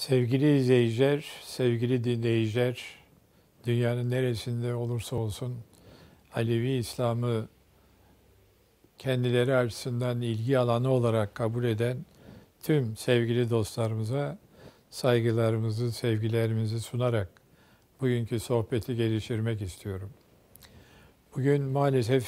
Sevgili izleyiciler, sevgili dinleyiciler, dünyanın neresinde olursa olsun Alevi İslam'ı kendileri açısından ilgi alanı olarak kabul eden tüm sevgili dostlarımıza saygılarımızı, sevgilerimizi sunarak bugünkü sohbeti geliştirmek istiyorum. Bugün maalesef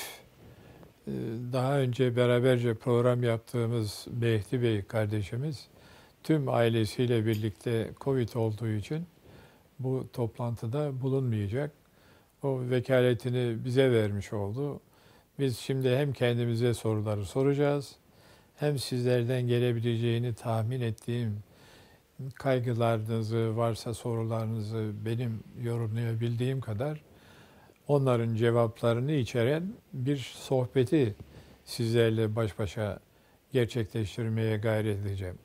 daha önce beraberce program yaptığımız Mehdi Bey kardeşimiz tüm ailesiyle birlikte Covid olduğu için bu toplantıda bulunmayacak. O vekaletini bize vermiş oldu. Biz şimdi hem kendimize soruları soracağız, hem sizlerden gelebileceğini tahmin ettiğim kaygılarınızı, varsa sorularınızı benim yorumlayabildiğim kadar onların cevaplarını içeren bir sohbeti sizlerle baş başa gerçekleştirmeye gayret edeceğim.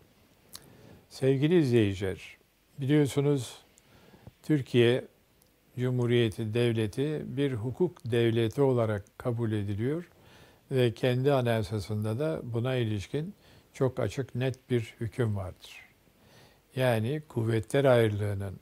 Sevgili izleyiciler, biliyorsunuz Türkiye Cumhuriyeti Devleti bir hukuk devleti olarak kabul ediliyor ve kendi anayasasında da buna ilişkin çok açık net bir hüküm vardır. Yani kuvvetler ayrılığının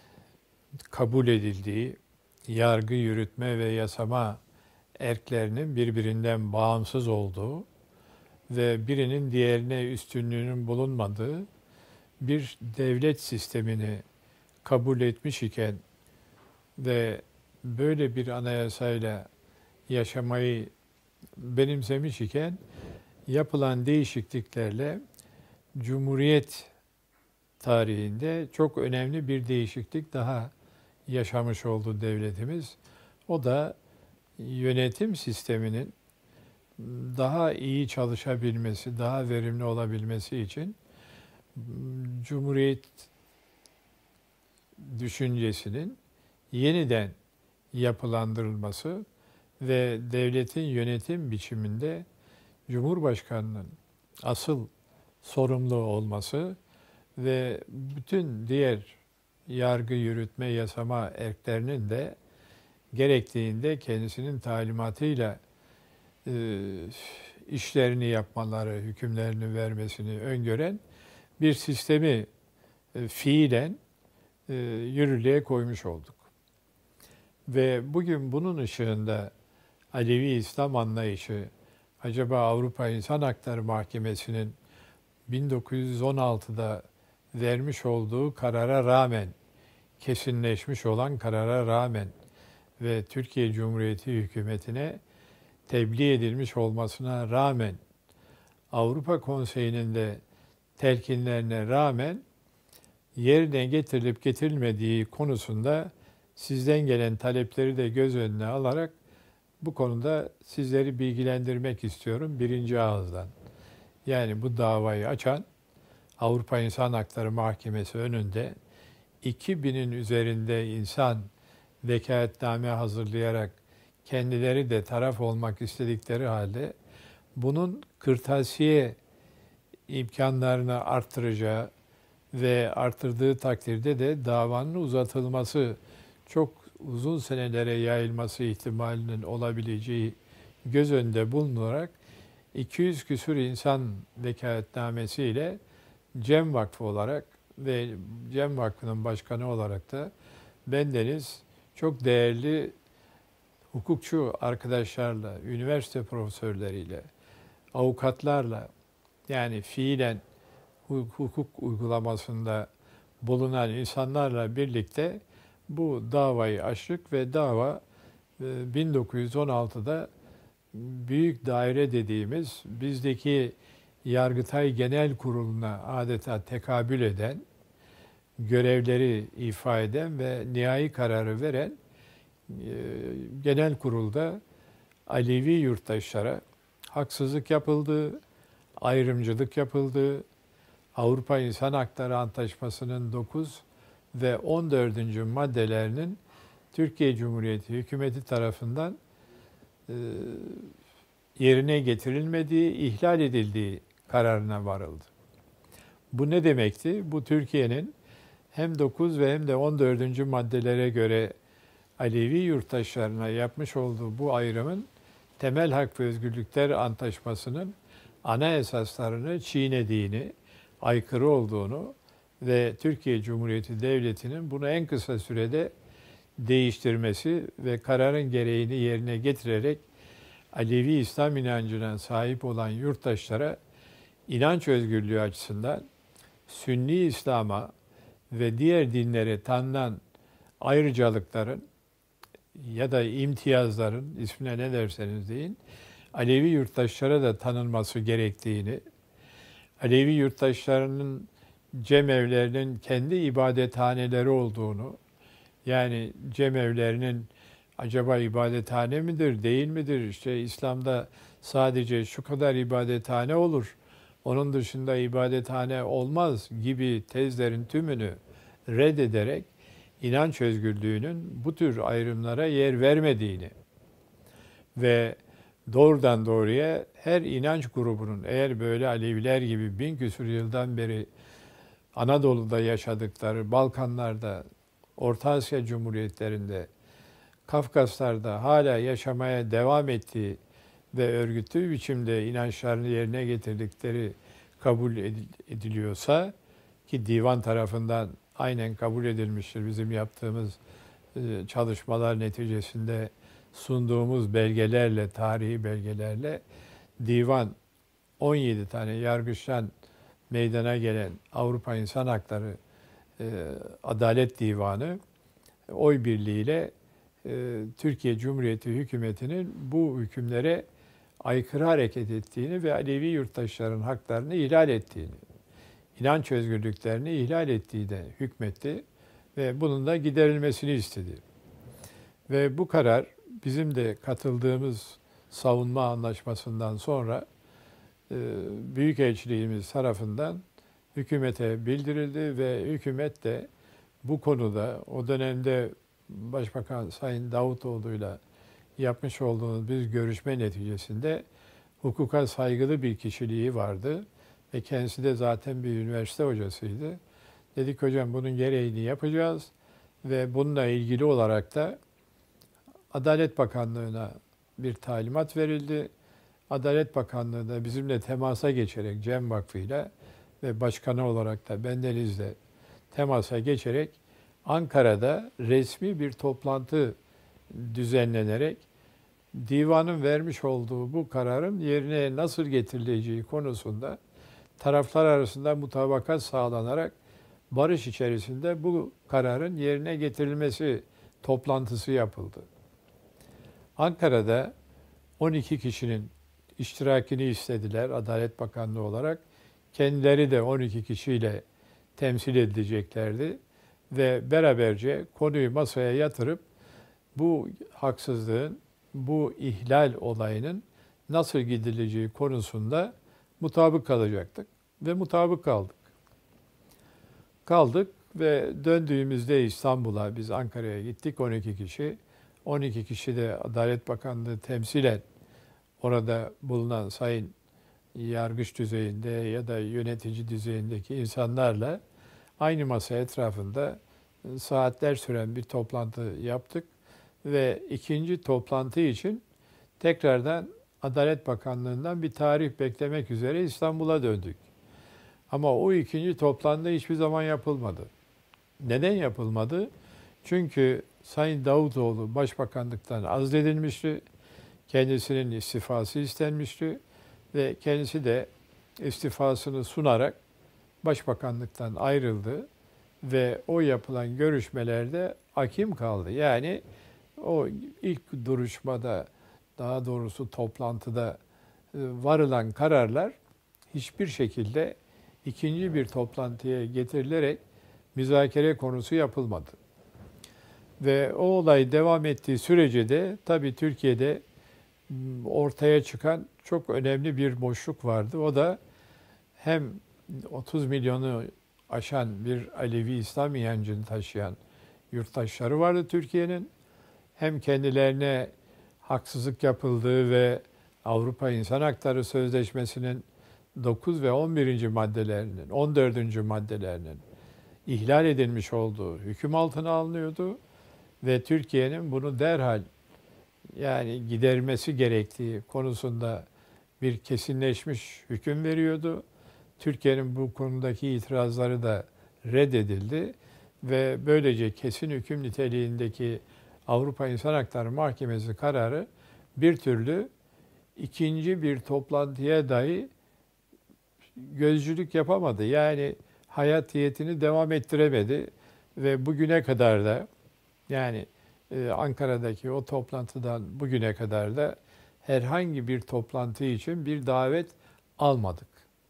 kabul edildiği, yargı, yürütme ve yasama erklerinin birbirinden bağımsız olduğu ve birinin diğerine üstünlüğünün bulunmadığı bir devlet sistemini kabul etmiş iken ve böyle bir anayasayla yaşamayı benimsemiş iken yapılan değişikliklerle Cumhuriyet tarihinde çok önemli bir değişiklik daha yaşamış oldu devletimiz. O da yönetim sisteminin daha iyi çalışabilmesi, daha verimli olabilmesi için Cumhuriyet düşüncesinin yeniden yapılandırılması ve devletin yönetim biçiminde Cumhurbaşkanının asıl sorumlu olması ve bütün diğer yargı, yürütme, yasama erklerinin de gerektiğinde kendisinin talimatıyla işlerini yapmaları, hükümlerini vermesini öngören bir sistemi fiilen yürürlüğe koymuş olduk. Ve bugün bunun ışığında Alevi İslam anlayışı acaba Avrupa İnsan Hakları Mahkemesi'nin 1916'da vermiş olduğu karara rağmen, kesinleşmiş olan karara rağmen ve Türkiye Cumhuriyeti hükümetine tebliğ edilmiş olmasına rağmen, Avrupa Konseyi'nin de telkinlerine rağmen yerine getirilip getirilmediği konusunda sizden gelen talepleri de göz önüne alarak bu konuda sizleri bilgilendirmek istiyorum birinci ağızdan. Yani bu davayı açan Avrupa İnsan Hakları Mahkemesi önünde 2000'in üzerinde insan vekaletname hazırlayarak kendileri de taraf olmak istedikleri halde bunun kırtasiye imkanlarını arttıracağı ve arttırdığı takdirde de davanın uzatılması, çok uzun senelere yayılması ihtimalinin olabileceği göz önünde bulunarak 200 küsur insan vekaletnamesiyle Cem Vakfı olarak ve Cem Vakfı'nın başkanı olarak da bendeniz çok değerli hukukçu arkadaşlarla, üniversite profesörleriyle, avukatlarla, yani fiilen hukuk uygulamasında bulunan insanlarla birlikte bu davayı açtık ve dava 1916'da büyük daire dediğimiz bizdeki Yargıtay Genel Kurulu'na adeta tekabül eden, görevleri ifa eden ve nihai kararı veren genel kurulda Alevi yurttaşlara haksızlık yapıldı, ayrımcılık yapıldı. Avrupa İnsan Hakları Antlaşması'nın 9 ve 14. maddelerinin Türkiye Cumhuriyeti hükümeti tarafından yerine getirilmediği, ihlal edildiği kararına varıldı. Bu ne demekti? Bu Türkiye'nin hem 9 ve hem de 14. maddelere göre Alevi yurttaşlarına yapmış olduğu bu ayrımın Temel Hak ve Özgürlükler Antlaşması'nın ana esaslarını çiğnediğini, aykırı olduğunu ve Türkiye Cumhuriyeti Devleti'nin bunu en kısa sürede değiştirmesi ve kararın gereğini yerine getirerek Alevi İslam inancına sahip olan yurttaşlara inanç özgürlüğü açısından Sünni İslam'a ve diğer dinlere tanınan ayrıcalıkların ya da imtiyazların, ismine ne derseniz deyin, Alevi yurttaşlara da tanınması gerektiğini, Alevi yurttaşlarının cemevlerinin kendi ibadethaneleri olduğunu, yani cemevlerinin acaba ibadethane midir, değil midir? İşte İslam'da sadece şu kadar ibadethane olur, onun dışında ibadethane olmaz gibi tezlerin tümünü reddederek inanç özgürlüğünün bu tür ayrımlara yer vermediğini ve doğrudan doğruya her inanç grubunun eğer böyle Aleviler gibi 1000 küsur yıldan beri Anadolu'da yaşadıkları, Balkanlar'da, Orta Asya Cumhuriyetlerinde, Kafkaslar'da hala yaşamaya devam ettiği ve örgütlü biçimde inançlarını yerine getirdikleri kabul ediliyorsa, ki divan tarafından aynen kabul edilmiştir bizim yaptığımız çalışmalar neticesinde sunduğumuz belgelerle, tarihi belgelerle divan 17 tane yargıçtan meydana gelen Avrupa İnsan Hakları Adalet Divanı oy birliğiyle Türkiye Cumhuriyeti hükümetinin bu hükümlere aykırı hareket ettiğini ve Alevi yurttaşların haklarını ihlal ettiğini, inanç özgürlüklerini ihlal ettiği de hükmetti ve bunun da giderilmesini istedi. Ve bu karar bizim de katıldığımız savunma anlaşmasından sonra Büyükelçiliğimiz tarafından hükümete bildirildi ve hükümet de bu konuda o dönemde Başbakan Sayın Davutoğlu'yla yapmış olduğumuz bir görüşme neticesinde hukuka saygılı bir kişiliği vardı ve kendisi de zaten bir üniversite hocasıydı. Dedik hocam bunun gereğini yapacağız ve bununla ilgili olarak da Adalet Bakanlığı'na bir talimat verildi. Adalet Bakanlığı da bizimle temasa geçerek Cem Vakfı'yla ve başkanı olarak da bendenizle temasa geçerek Ankara'da resmi bir toplantı düzenlenerek divanın vermiş olduğu bu kararın yerine nasıl getirileceği konusunda taraflar arasında mutabakat sağlanarak barış içerisinde bu kararın yerine getirilmesi toplantısı yapıldı. Ankara'da 12 kişinin iştirakini istediler Adalet Bakanlığı olarak. Kendileri de 12 kişiyle temsil edileceklerdi ve beraberce konuyu masaya yatırıp bu haksızlığın, bu ihlal olayının nasıl gidileceği konusunda mutabık kalacaktık ve mutabık kaldık. Kaldık ve döndüğümüzde İstanbul'a, biz Ankara'ya gittik 12 kişi. 12 kişi de Adalet Bakanlığı temsilen orada bulunan sayın yargıç düzeyinde ya da yönetici düzeyindeki insanlarla aynı masa etrafında saatler süren bir toplantı yaptık ve ikinci toplantı için tekrardan Adalet Bakanlığı'ndan bir tarih beklemek üzere İstanbul'a döndük. Ama o ikinci toplantı hiçbir zaman yapılmadı. Neden yapılmadı? Çünkü Sayın Davutoğlu Başbakanlıktan azledilmişti. Kendisinin istifası istenmişti ve kendisi de istifasını sunarak Başbakanlıktan ayrıldı ve o yapılan görüşmelerde hakim kaldı. Yani o ilk duruşmada, daha doğrusu toplantıda varılan kararlar hiçbir şekilde ikinci bir toplantıya getirilerek müzakere konusu yapılmadı. Ve o olay devam ettiği sürece de tabii Türkiye'de ortaya çıkan çok önemli bir boşluk vardı. O da hem 30 milyonu aşan bir Alevi İslam inancını taşıyan yurttaşları vardı Türkiye'nin. Hem kendilerine haksızlık yapıldığı ve Avrupa İnsan Hakları Sözleşmesi'nin 9 ve 11. maddelerinin, 14. maddelerinin ihlal edilmiş olduğu hüküm altına alınıyordu ve Türkiye'nin bunu derhal yani gidermesi gerektiği konusunda bir kesinleşmiş hüküm veriyordu. Türkiye'nin bu konudaki itirazları da reddedildi ve böylece kesin hüküm niteliğindeki Avrupa İnsan Hakları Mahkemesi kararı bir türlü ikinci bir toplantıya dahi gözcülük yapamadı. Yani hayatiyetini devam ettiremedi ve bugüne kadar da yani Ankara'daki o toplantıdan bugüne kadar da herhangi bir toplantı için bir davet almadık.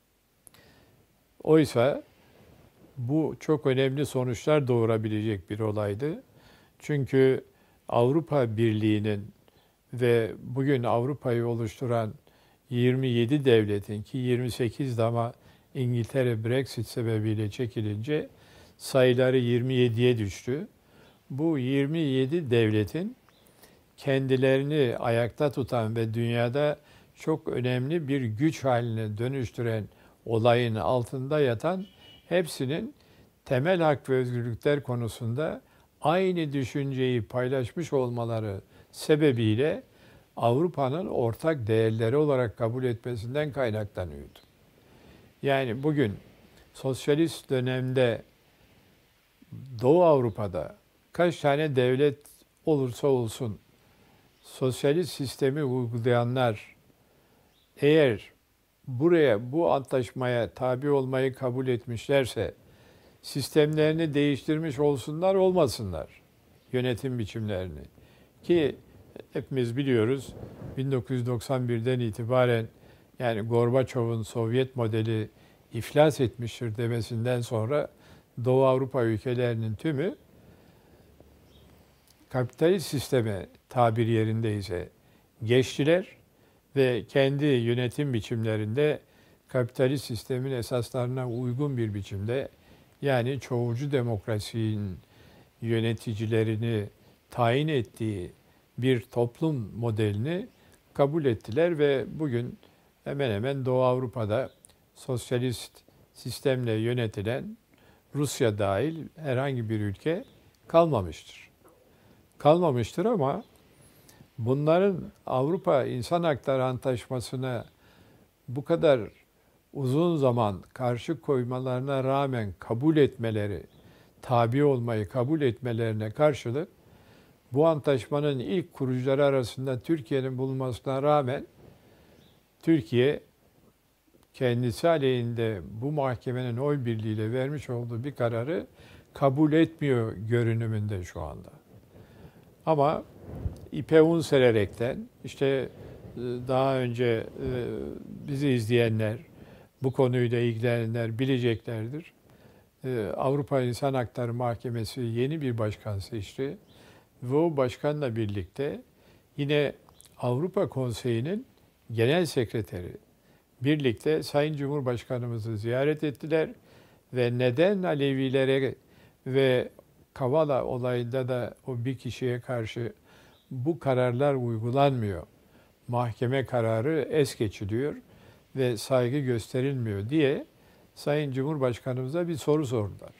Oysa bu çok önemli sonuçlar doğurabilecek bir olaydı. Çünkü Avrupa Birliği'nin ve bugün Avrupa'yı oluşturan 27 devletin ki 28 de ama İngiltere Brexit sebebiyle çekilince sayıları 27'ye düştü. Bu 27 devletin kendilerini ayakta tutan ve dünyada çok önemli bir güç haline dönüştüren olayın altında yatan hepsinin temel hak ve özgürlükler konusunda aynı düşünceyi paylaşmış olmaları sebebiyle Avrupa'nın ortak değerleri olarak kabul etmesinden kaynaklanıyordu. Yani bugün sosyalist dönemde Doğu Avrupa'da kaç tane devlet olursa olsun sosyalist sistemi uygulayanlar eğer bu antlaşmaya tabi olmayı kabul etmişlerse sistemlerini değiştirmiş olsunlar olmasınlar yönetim biçimlerini. Ki hepimiz biliyoruz 1991'den itibaren yani Gorbaçov'un Sovyet modeli iflas etmiştir demesinden sonra Doğu Avrupa ülkelerinin tümü kapitalist sisteme tabir yerindeyse geçtiler ve kendi yönetim biçimlerinde kapitalist sistemin esaslarına uygun bir biçimde yani çoğulcu demokrasinin yöneticilerini tayin ettiği bir toplum modelini kabul ettiler ve bugün hemen hemen Doğu Avrupa'da sosyalist sistemle yönetilen Rusya dahil herhangi bir ülke kalmamıştır. Kalmamıştır ama bunların Avrupa İnsan Hakları Antlaşması'na bu kadar uzun zaman karşı koymalarına rağmen kabul etmeleri, tabi olmayı kabul etmelerine karşılık bu antlaşmanın ilk kurucuları arasında Türkiye'nin bulunmasına rağmen Türkiye kendisi aleyhinde bu mahkemenin oy birliğiyle vermiş olduğu bir kararı kabul etmiyor görünümünde şu anda. Ama ipe un sererekten işte daha önce bizi izleyenler, bu konuyla ilgilenenler bileceklerdir. Avrupa İnsan Hakları Mahkemesi yeni bir başkan seçti ve o başkanla birlikte yine Avrupa Konseyi'nin genel sekreteri birlikte Sayın Cumhurbaşkanımızı ziyaret ettiler ve neden Alevilere ve Kavala olayında da o bir kişiye karşı bu kararlar uygulanmıyor, mahkeme kararı es geçiliyor ve saygı gösterilmiyor diye Sayın Cumhurbaşkanımıza bir soru sordular.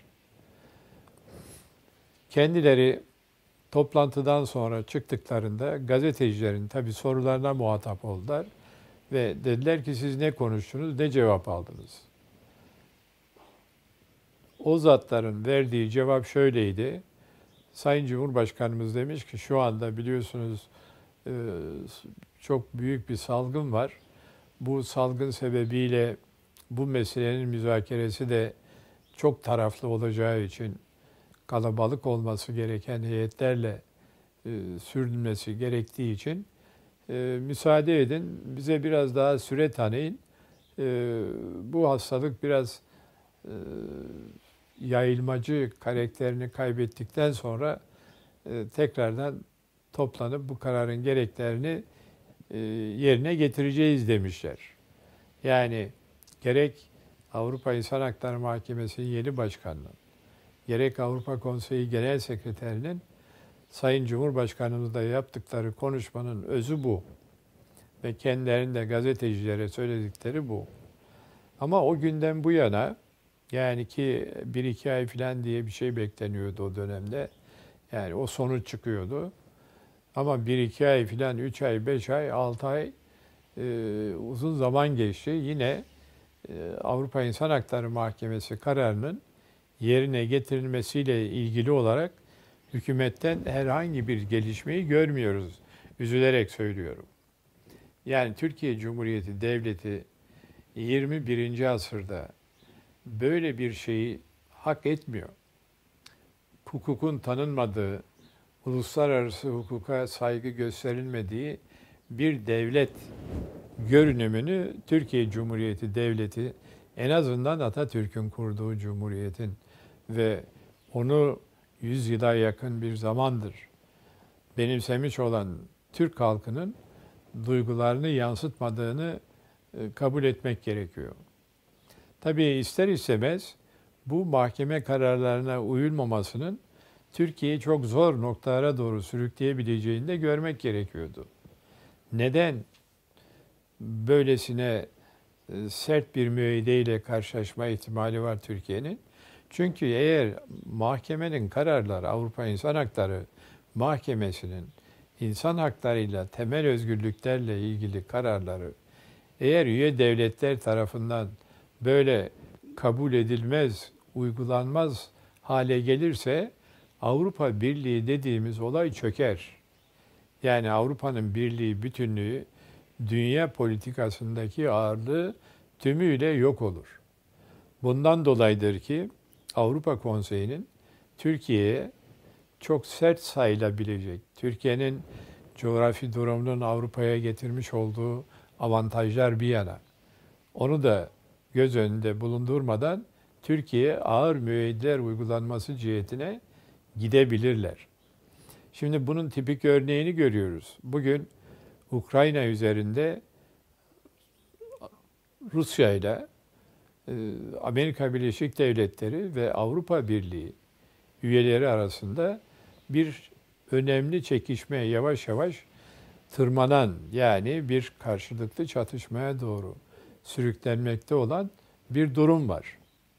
Kendileri toplantıdan sonra çıktıklarında gazetecilerin tabii sorularına muhatap oldular ve dediler ki siz ne konuştunuz, ne cevap aldınız? O zatların verdiği cevap şöyleydi. Sayın Cumhurbaşkanımız demiş ki şu anda biliyorsunuz çok büyük bir salgın var. Bu salgın sebebiyle bu meselenin müzakeresi de çok taraflı olacağı için kalabalık olması gereken heyetlerle sürdürülmesi gerektiği için müsaade edin, bize biraz daha süre tanıyın. Bu hastalık biraz yayılmacı karakterini kaybettikten sonra tekrardan toplanıp bu kararın gereklerini yerine getireceğiz demişler. Yani gerek Avrupa İnsan Hakları Mahkemesi'nin yeni başkanının, gerek Avrupa Konseyi Genel Sekreterinin Sayın Cumhurbaşkanımızla yaptıkları konuşmanın özü bu. Ve kendilerinde gazetecilere söyledikleri bu. Ama o günden bu yana yani ki 1-2 ay falan diye bir şey bekleniyordu o dönemde. Yani o sonuç çıkıyordu. Ama 1-2 ay falan, 3 ay, 5 ay, 6 ay uzun zaman geçti. Yine Avrupa İnsan Hakları Mahkemesi kararının yerine getirilmesiyle ilgili olarak hükümetten herhangi bir gelişmeyi görmüyoruz. Üzülerek söylüyorum. Yani Türkiye Cumhuriyeti Devleti 21. asırda böyle bir şeyi hak etmiyor. Hukukun tanınmadığı, uluslararası hukuka saygı gösterilmediği bir devlet görünümünü Türkiye Cumhuriyeti Devleti, en azından Atatürk'ün kurduğu cumhuriyetin ve onu 100 yıla yakın bir zamandır benimsemiş olan Türk halkının duygularını yansıtmadığını kabul etmek gerekiyor. Tabii ister istemez bu mahkeme kararlarına uyulmamasının Türkiye'yi çok zor noktalara doğru sürükleyebileceğini de görmek gerekiyordu. Neden böylesine sert bir müeyyideyle karşılaşma ihtimali var Türkiye'nin? Çünkü eğer mahkemenin kararları, Avrupa İnsan Hakları Mahkemesi'nin insan haklarıyla, temel özgürlüklerle ilgili kararları eğer üye devletler tarafından böyle kabul edilmez, uygulanmaz hale gelirse Avrupa Birliği dediğimiz olay çöker. Yani Avrupa'nın birliği, bütünlüğü, dünya politikasındaki ağırlığı tümüyle yok olur. Bundan dolayıdır ki Avrupa Konseyi'nin Türkiye'ye çok sert sayılabilecek, Türkiye'nin coğrafi durumunun Avrupa'ya getirmiş olduğu avantajlar bir yana, onu da göz önünde bulundurmadan Türkiye'ye ağır müeyyideler uygulanması cihetine gidebilirler. Şimdi bunun tipik örneğini görüyoruz. Bugün Ukrayna üzerinde Rusya ile Amerika Birleşik Devletleri ve Avrupa Birliği üyeleri arasında bir önemli çekişme yavaş yavaş tırmanan, yani bir karşılıklı çatışmaya doğru sürüklenmekte olan bir durum var.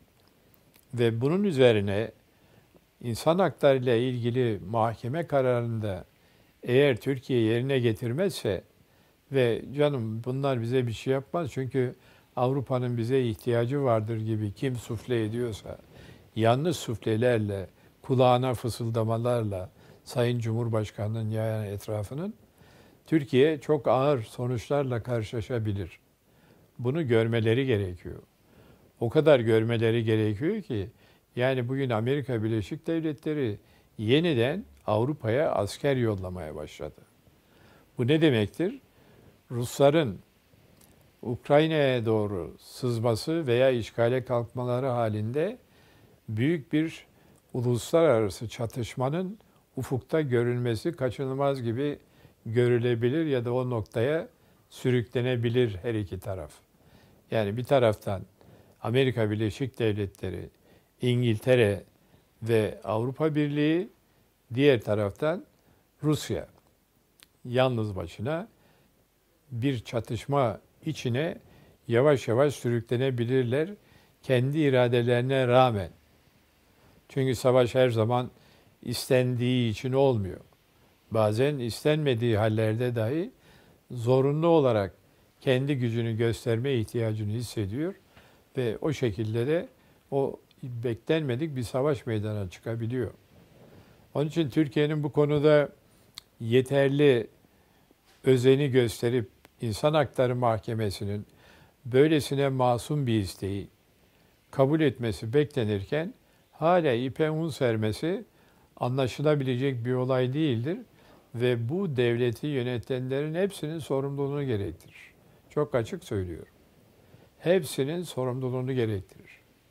Ve bunun üzerine insan hakları ile ilgili mahkeme kararında eğer Türkiye yerine getirmezse ve canım bunlar bize bir şey yapmaz çünkü Avrupa'nın bize ihtiyacı vardır gibi kim sufle ediyorsa, yanlış suflelerle, kulağına fısıldamalarla Sayın Cumhurbaşkanı'nın yayan etrafının Türkiye çok ağır sonuçlarla karşılaşabilir. Bunu görmeleri gerekiyor. O kadar görmeleri gerekiyor ki yani bugün Amerika Birleşik Devletleri yeniden Avrupa'ya asker yollamaya başladı. Bu ne demektir? Rusların Ukrayna'ya doğru sızması veya işgale kalkmaları halinde büyük bir uluslararası çatışmanın ufukta görülmesi kaçınılmaz gibi görülebilir ya da o noktaya sürüklenebilir her iki taraf. Yani bir taraftan Amerika Birleşik Devletleri, İngiltere ve Avrupa Birliği, diğer taraftan Rusya yalnız başına bir çatışma içine yavaş yavaş sürüklenebilirler kendi iradelerine rağmen. Çünkü savaş her zaman istendiği için olmuyor. Bazen istenmediği hallerde dahi zorunlu olarak kendi gücünü gösterme ihtiyacını hissediyor ve o şekilde de o beklenmedik bir savaş meydana çıkabiliyor. Onun için Türkiye'nin bu konuda yeterli özeni gösterip İnsan Hakları Mahkemesi'nin böylesine masum bir isteği kabul etmesi beklenirken hala ipe un sermesi anlaşılabilecek bir olay değildir ve bu devleti yönetenlerin hepsinin sorumluluğunu gerektirir. Çok açık söylüyorum. Hepsinin sorumluluğunu gerektirir.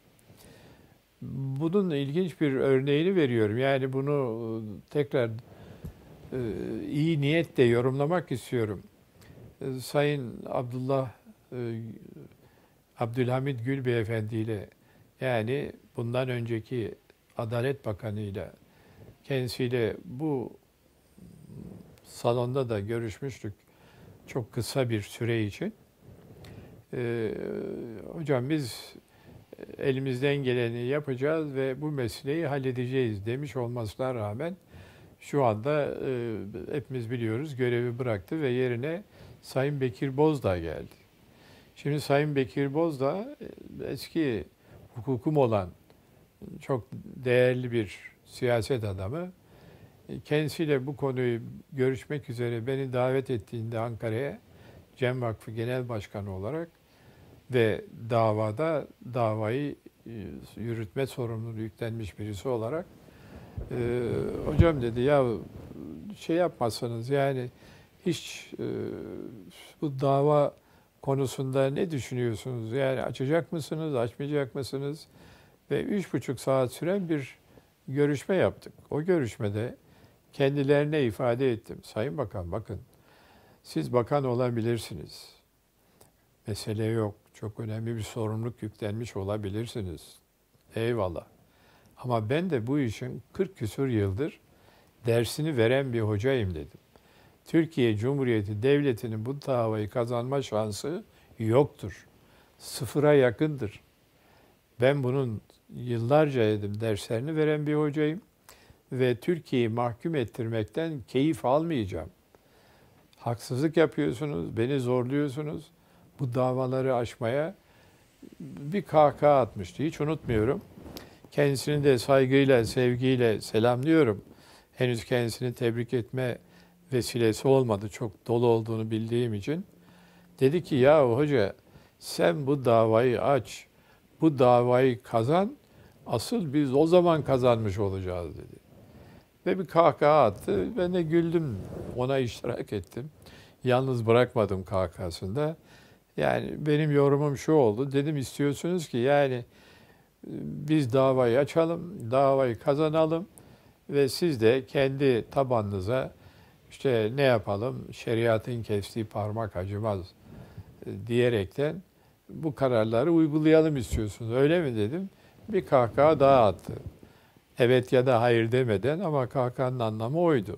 Bunun ilginç bir örneğini veriyorum. Yani bunu tekrar iyi niyetle yorumlamak istiyorum. Sayın Abdülhamit Gül Beyefendi ile, yani bundan önceki Adalet Bakanı ile, kendisiyle bu salonda da görüşmüştük çok kısa bir süre için. Hocam biz elimizden geleni yapacağız ve bu meseleyi halledeceğiz demiş olmasına rağmen şu anda hepimiz biliyoruz görevi bıraktı ve yerine Sayın Bekir Bozdağ geldi. Şimdi Sayın Bekir Bozdağ eski hukukum olan çok değerli bir siyaset adamı. Kendisiyle bu konuyu görüşmek üzere beni davet ettiğinde Ankara'ya Cem Vakfı Genel Başkanı olarak ve davayı yürütme sorumluluğu yüklenmiş birisi olarak hocam dedi ya şey yapmasanız yani hiç bu dava konusunda ne düşünüyorsunuz? Yani açacak mısınız, açmayacak mısınız? Ve 3,5 saat süren bir görüşme yaptık. O görüşmede kendilerine ifade ettim. Sayın Bakan bakın siz bakan olabilirsiniz. Mesele yok. Çok önemli bir sorumluluk yüklenmiş olabilirsiniz. Eyvallah. Ama ben de bu işin 40 küsur yıldır dersini veren bir hocayım dedim. Türkiye Cumhuriyeti Devleti'nin bu davayı kazanma şansı yoktur. Sıfıra yakındır. Ben bunun yıllarca dedim derslerini veren bir hocayım ve Türkiye'yi mahkum ettirmekten keyif almayacağım. Haksızlık yapıyorsunuz, beni zorluyorsunuz. Bu davaları aşmaya bir kahkaha atmıştı. Hiç unutmuyorum. Kendisini de saygıyla, sevgiyle selamlıyorum. Henüz kendisini tebrik etme vesilesi olmadı. Çok dolu olduğunu bildiğim için. Dedi ki ya hoca sen bu davayı aç, bu davayı kazan, asıl biz o zaman kazanmış olacağız dedi. Ve bir kahkaha attı. Ben de güldüm, ona iştirak ettim. Yalnız bırakmadım kahkahasında. Yani benim yorumum şu oldu. Dedim istiyorsunuz ki yani biz davayı açalım, davayı kazanalım ve siz de kendi tabanınıza işte ne yapalım, şeriatın kestiği parmak acımaz diyerekten bu kararları uygulayalım istiyorsunuz. Öyle mi dedim. Bir kahkaha daha attı. Evet ya da hayır demeden ama kahkahanın anlamı oydu.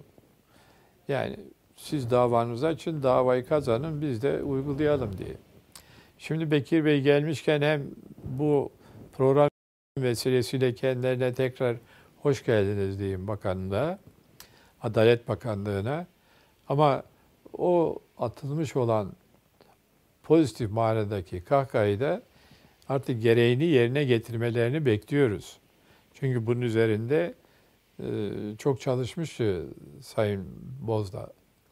Yani siz davanızı açın, davayı kazanın, biz de uygulayalım diye. Şimdi Bekir Bey gelmişken hem bu program vesilesiyle kendilerine tekrar hoş geldiniz diyeyim bakanlığa, Adalet Bakanlığı'na. Ama o atılmış olan pozitif manadaki kahkahayı da artık gereğini yerine getirmelerini bekliyoruz. Çünkü bunun üzerinde çok çalışmıştı Sayın Bozdağ.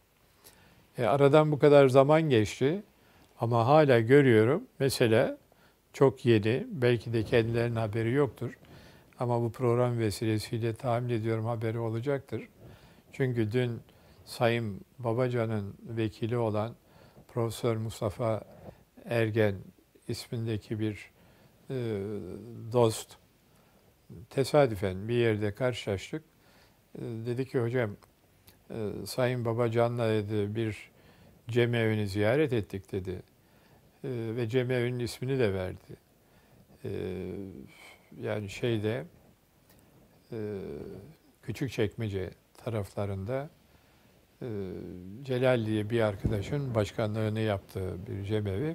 Aradan bu kadar zaman geçti ama hala görüyorum. Mesela çok yeni, belki de kendilerinin haberi yoktur. Ama bu program vesilesiyle tahmin ediyorum haberi olacaktır. Çünkü dün Sayın Babacan'ın vekili olan Profesör Mustafa Ergen ismindeki bir dost tesadüfen bir yerde karşılaştık. Dedi ki hocam Sayın Babacan'la dedi bir cemevini ziyaret ettik dedi. Ve cemevinin ismini de verdi. Yani şeyde Küçükçekmece taraflarında Celal diye bir arkadaşın başkanlığını yaptığı bir cemevi.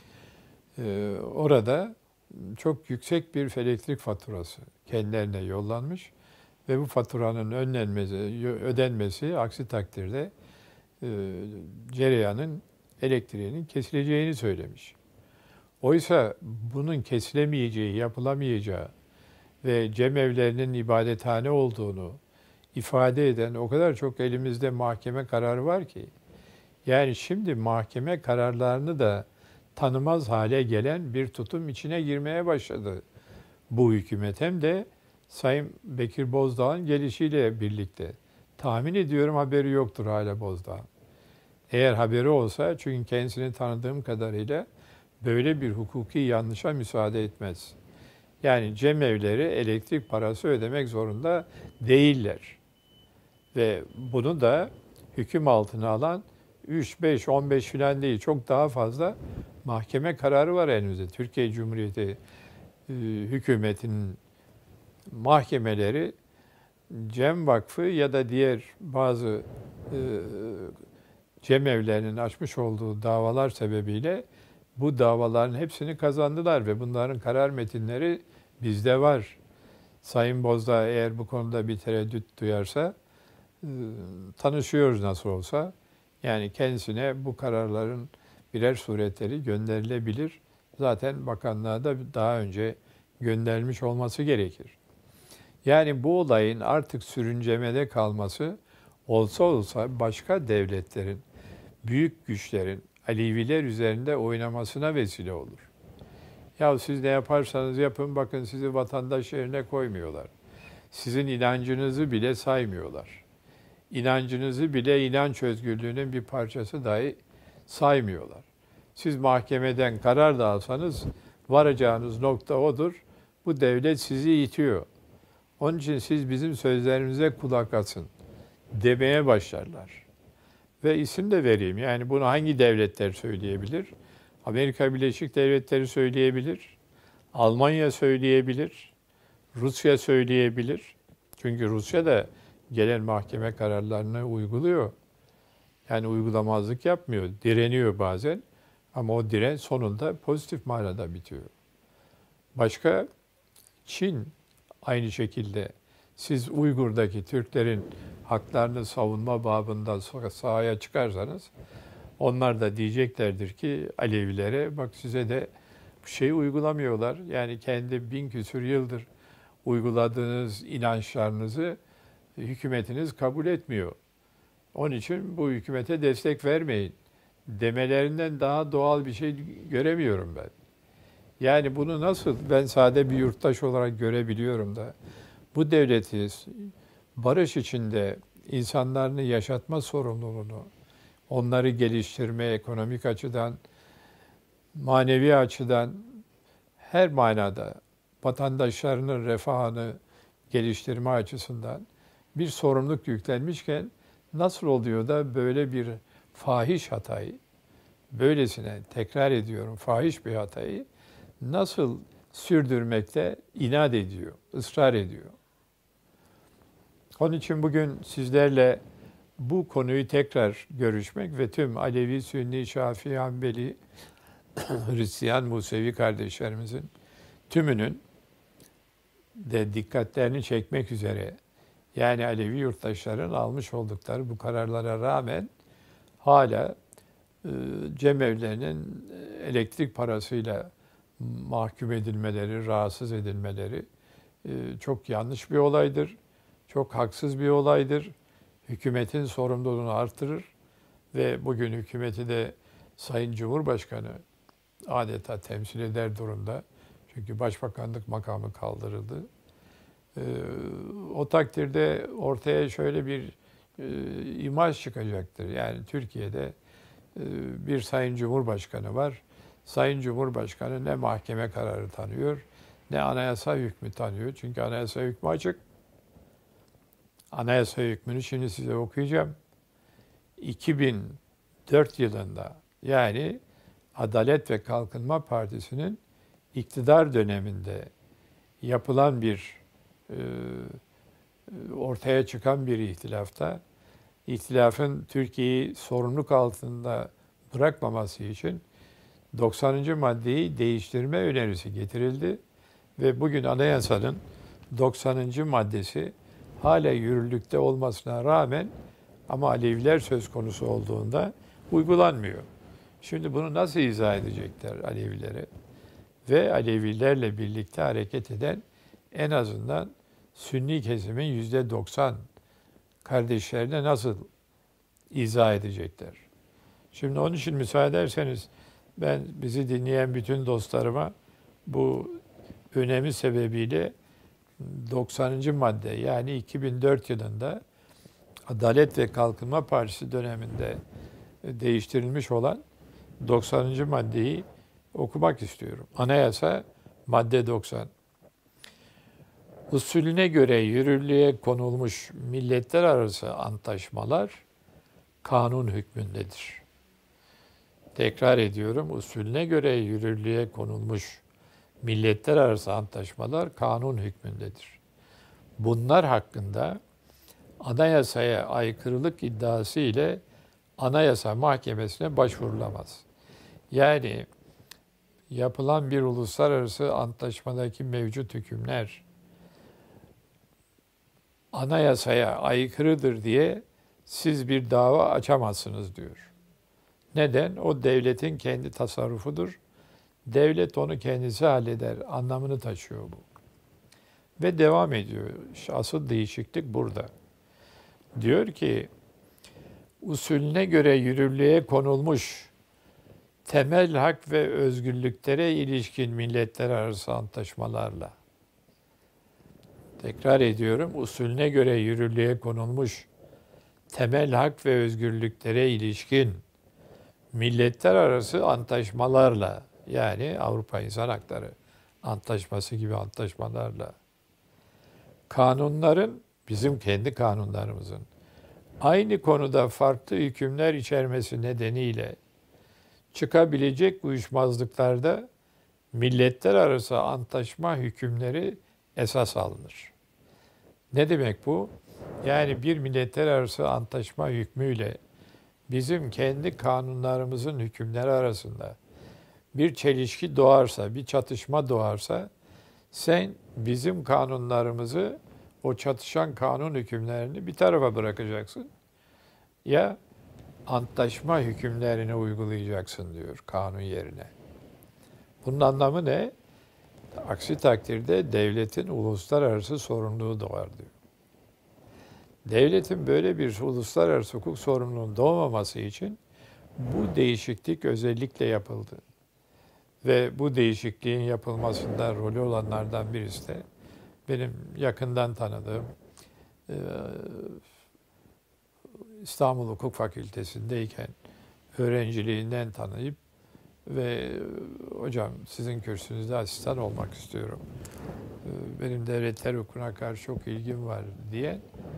Orada çok yüksek bir elektrik faturası kendilerine yollanmış ve bu faturanın ödenmesi aksi takdirde cereyanın elektriğinin kesileceğini söylemiş. Oysa bunun kesilemeyeceği, yapılamayacağı ve cemevlerinin ibadethane olduğunu ifade eden o kadar çok elimizde mahkeme kararı var ki, yani şimdi mahkeme kararlarını da tanımaz hale gelen bir tutum içine girmeye başladı bu hükümet. Hem de Sayın Bekir Bozdağ'ın gelişiyle birlikte. Tahmin ediyorum haberi yoktur hala Bozdağ'ın. Eğer haberi olsa, çünkü kendisini tanıdığım kadarıyla böyle bir hukuki yanlışa müsaade etmez. Yani cemevleri elektrik parası ödemek zorunda değiller. Ve bunu da hüküm altına alan 3, 5, 15 filan değil, çok daha fazla mahkeme kararı var elimizde. Türkiye Cumhuriyeti hükümetinin mahkemeleri Cem Vakfı ya da diğer bazı cemevlerinin açmış olduğu davalar sebebiyle bu davaların hepsini kazandılar ve bunların karar metinleri bizde var. Sayın Bozdağ eğer bu konuda bir tereddüt duyarsa tanışıyoruz nasıl olsa. Yani kendisine bu kararların birer suretleri gönderilebilir. Zaten bakanlığa da daha önce gönderilmiş olması gerekir. Yani bu olayın artık sürüncemede kalması olsa başka devletlerin, büyük güçlerin Aleviler üzerinde oynamasına vesile olur. Ya siz ne yaparsanız yapın bakın sizi vatandaş yerine koymuyorlar. Sizin inancınızı bile saymıyorlar. İnancınızı bile inanç özgürlüğünün bir parçası dahi saymıyorlar. Siz mahkemeden karar da alsanız varacağınız nokta odur. Bu devlet sizi itiyor. Onun için siz bizim sözlerimize kulak asın demeye başlarlar. Ve isim de vereyim. Yani bunu hangi devletler söyleyebilir? Amerika Birleşik Devletleri söyleyebilir. Almanya söyleyebilir. Rusya söyleyebilir. Çünkü Rusya da gelen mahkeme kararlarını uyguluyor. Yani uygulamazlık yapmıyor. Direniyor bazen. Ama o direnç sonunda pozitif manada bitiyor. Başka Çin aynı şekilde siz Uygur'daki Türklerin haklarını savunma babında sahaya çıkarsanız onlar da diyeceklerdir ki Alevilere bak size de bu şeyi uygulamıyorlar. Yani kendi 1000 küsur yıldır uyguladığınız inançlarınızı hükümetiniz kabul etmiyor. Onun için bu hükümete destek vermeyin demelerinden daha doğal bir şey göremiyorum ben. Yani bunu nasıl ben sade bir yurttaş olarak görebiliyorum da bu devleti barış içinde insanlarını yaşatma sorumluluğunu, onları geliştirme, ekonomik açıdan, manevi açıdan her manada vatandaşlarının refahını geliştirme açısından bir sorumluluk yüklenmişken nasıl oluyor da böyle bir fahiş hatayı, böylesine tekrar ediyorum fahiş bir hatayı nasıl sürdürmekte inat ediyor, ısrar ediyor. Onun için bugün sizlerle bu konuyu tekrar görüşmek ve tüm Alevi, Sünni, Şafii, Hanbeli, Hristiyan, Musevi kardeşlerimizin tümünün de dikkatlerini çekmek üzere yani Alevi yurttaşların almış oldukları bu kararlara rağmen hala cemevlerinin elektrik parasıyla mahkum edilmeleri, rahatsız edilmeleri çok yanlış bir olaydır. Çok haksız bir olaydır. Hükümetin sorumluluğunu artırır ve bugün hükümeti de Sayın Cumhurbaşkanı adeta temsil eder durumda. Çünkü başbakanlık makamı kaldırıldı. O takdirde ortaya şöyle bir imaj çıkacaktır. Yani Türkiye'de bir Sayın Cumhurbaşkanı var. Sayın Cumhurbaşkanı ne mahkeme kararı tanıyor, ne anayasa hükmü tanıyor. Çünkü anayasa hükmü açık. Anayasa hükmünü şimdi size okuyacağım. 2004 yılında yani Adalet ve Kalkınma Partisi'nin iktidar döneminde yapılan bir ortaya çıkan bir ihtilafta ihtilafın Türkiye'yi sorumluluk altında bırakmaması için 90. maddeyi değiştirme önerisi getirildi ve bugün anayasanın 90. maddesi hala yürürlükte olmasına rağmen ama Aleviler söz konusu olduğunda uygulanmıyor. Şimdi bunu nasıl izah edecekler Alevilere? Ve Alevilerle birlikte hareket eden en azından Sünni kesimin %90 kardeşlerine nasıl izah edecekler? Şimdi onun için müsaade ederseniz ben bizi dinleyen bütün dostlarıma bu önemi sebebiyle 90. madde yani 2004 yılında Adalet ve Kalkınma Partisi döneminde değiştirilmiş olan 90. maddeyi okumak istiyorum. Anayasa madde 90. Usulüne göre yürürlüğe konulmuş milletler arası antlaşmalar kanun hükmündedir. Tekrar ediyorum, usulüne göre yürürlüğe konulmuş milletler arası antlaşmalar kanun hükmündedir. Bunlar hakkında anayasaya aykırılık iddiası ile Anayasa Mahkemesi'ne başvurulamaz. Yani yapılan bir uluslararası antlaşmadaki mevcut hükümler anayasaya aykırıdır diye siz bir dava açamazsınız diyor. Neden? O devletin kendi tasarrufudur. Devlet onu kendisi halleder anlamını taşıyor bu. Ve devam ediyor. Asıl değişiklik burada. Diyor ki, usulüne göre yürürlüğe konulmuş temel hak ve özgürlüklere ilişkin milletler arası antlaşmalarla, tekrar ediyorum, usulüne göre yürürlüğe konulmuş temel hak ve özgürlüklere ilişkin milletler arası antlaşmalarla, yani Avrupa İnsan Hakları Antlaşması gibi antlaşmalarla, kanunların, bizim kendi kanunlarımızın aynı konuda farklı hükümler içermesi nedeniyle çıkabilecek uyuşmazlıklarda milletler arası antlaşma hükümleri esas alınır. Ne demek bu? Yani bir milletler arası antlaşma hükmüyle bizim kendi kanunlarımızın hükümleri arasında bir çelişki doğarsa, bir çatışma doğarsa, sen bizim kanunlarımızı, o çatışan kanun hükümlerini bir tarafa bırakacaksın. Ya antlaşma hükümlerini uygulayacaksın diyor kanun yerine. Bunun anlamı ne? Aksi takdirde devletin uluslararası sorumluluğu doğar diyor. Devletin böyle bir uluslararası hukuk sorumluluğunun doğmaması için bu değişiklik özellikle yapıldı. Ve bu değişikliğin yapılmasında rolü olanlardan birisi de benim yakından tanıdığım İstanbul Hukuk Fakültesi'ndeyken öğrenciliğinden tanıyıp ve hocam sizin kürsünüzde asistan olmak istiyorum, benim devletler hukukuna karşı çok ilgim var diye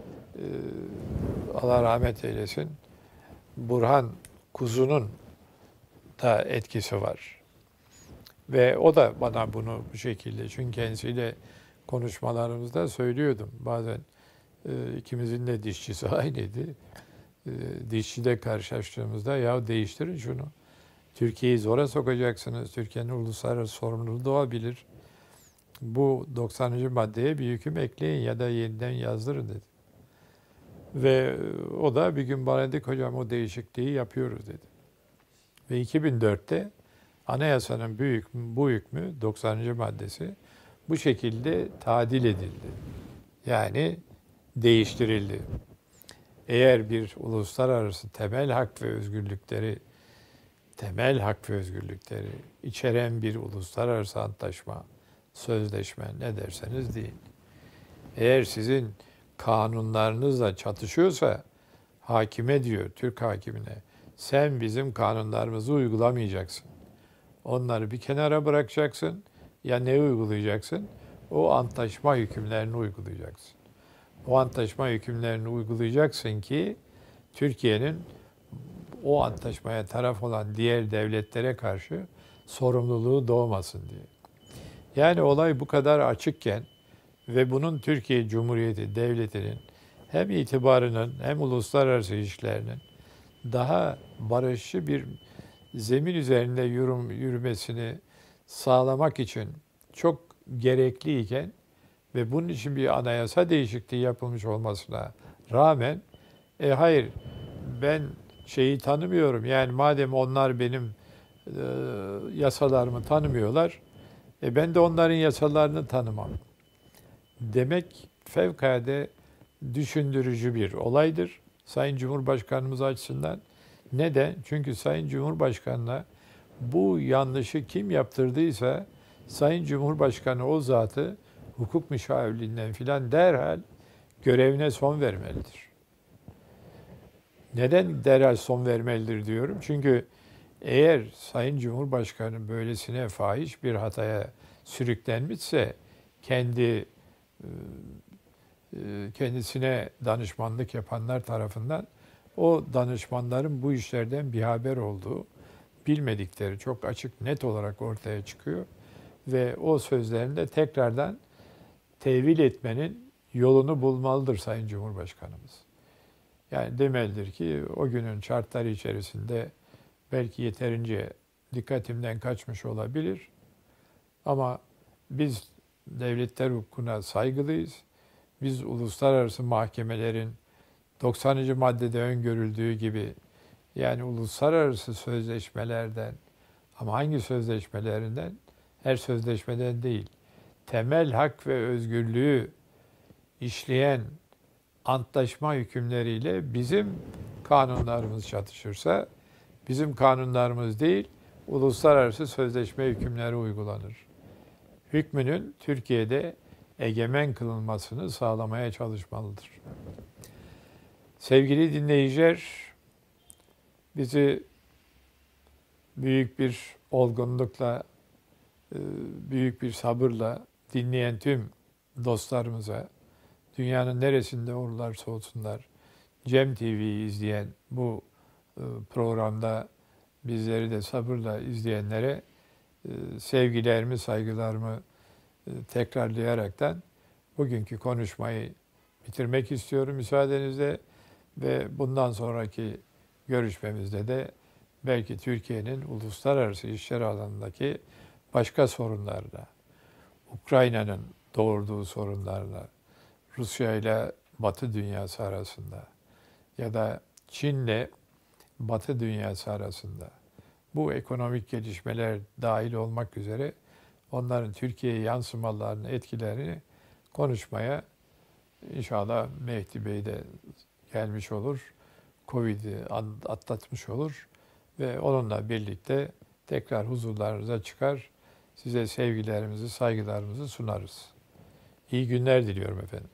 Allah rahmet eylesin Burhan Kuzu'nun da etkisi var. Ve o da bana bunu bu şekilde, çünkü kendisiyle konuşmalarımızda söylüyordum. Bazen ikimizin de dişçisi aynıydı. Dişçide karşılaştığımızda ya değiştirin şunu. Türkiye'yi zora sokacaksınız. Türkiye'nin uluslararası sorumluluğu doğabilir. Bu 90. maddeye bir hüküm ekleyin ya da yeniden yazdırın dedi. Ve o da bir gün bana dedi hocam o değişikliği yapıyoruz dedi. Ve 2004'te anayasanın bu hükmü 90. maddesi bu şekilde tadil edildi. Yani değiştirildi. Eğer bir uluslararası temel hak ve özgürlükleri içeren bir uluslararası antlaşma, sözleşme ne derseniz deyin. Eğer sizin kanunlarınızla çatışıyorsa hakime diyor, Türk hakimine, sen bizim kanunlarımızı uygulamayacaksın. Onları bir kenara bırakacaksın. Ya ne uygulayacaksın? O antlaşma hükümlerini uygulayacaksın. O antlaşma hükümlerini uygulayacaksın ki Türkiye'nin o antlaşmaya taraf olan diğer devletlere karşı sorumluluğu doğmasın diye. Yani olay bu kadar açıkken ve bunun Türkiye Cumhuriyeti Devleti'nin hem itibarının hem uluslararası ilişkilerinin daha barışçı bir zemin üzerinde yürümesini sağlamak için çok gerekliyken ve bunun için bir anayasa değişikliği yapılmış olmasına rağmen hayır ben şeyi tanımıyorum, yani madem onlar benim yasalarımı tanımıyorlar, ben de onların yasalarını tanımam demek fevkalade düşündürücü bir olaydır Sayın Cumhurbaşkanımız açısından. Neden? Çünkü Sayın Cumhurbaşkanı'na bu yanlışı kim yaptırdıysa Sayın Cumhurbaşkanı o zatı hukuk müşavirliğinden filan derhal görevine son vermelidir. Neden derhal son vermelidir diyorum? Çünkü eğer Sayın Cumhurbaşkanı böylesine fahiş bir hataya sürüklenmişse kendisine danışmanlık yapanlar tarafından o danışmanların bu işlerden bir haber olduğu, bilmedikleri çok açık net olarak ortaya çıkıyor ve o sözlerinde tekrardan tevil etmenin yolunu bulmalıdır Sayın Cumhurbaşkanımız. Yani demelidir ki o günün şartları içerisinde belki yeterince dikkatimden kaçmış olabilir ama biz devletler hukukuna saygılıyız. Biz uluslararası mahkemelerin 90. maddede öngörüldüğü gibi, yani uluslararası sözleşmelerden, ama hangi sözleşmelerinden? Her sözleşmeden değil. temel hak ve özgürlüğü işleyen antlaşma hükümleriyle bizim kanunlarımız çatışırsa, bizim kanunlarımız değil, uluslararası sözleşme hükümleri uygulanır. Hükmünün Türkiye'de egemen kılınmasını sağlamaya çalışmalıdır. Sevgili dinleyiciler, bizi büyük bir olgunlukla, büyük bir sabırla dinleyen tüm dostlarımıza, dünyanın neresinde olurlarsa olsunlar, Cem TV'yi izleyen bu programda bizleri de sabırla izleyenlere sevgilerimi, saygılarımı tekrarlayaraktan bugünkü konuşmayı bitirmek istiyorum müsaadenizle ve bundan sonraki görüşmemizde de belki Türkiye'nin uluslararası işler alanındaki başka sorunlarla, Ukrayna'nın doğurduğu sorunlarla, Rusya ile Batı dünyası arasında ya da Çin'le Batı dünyası arasında bu ekonomik gelişmeler dahil olmak üzere onların Türkiye'ye yansımalarının etkilerini konuşmaya inşallah Mehdi Bey de gelmiş olur. Covid'i atlatmış olur ve onunla birlikte tekrar huzurlarınıza çıkar. Size sevgilerimizi, saygılarımızı sunarız. İyi günler diliyorum efendim.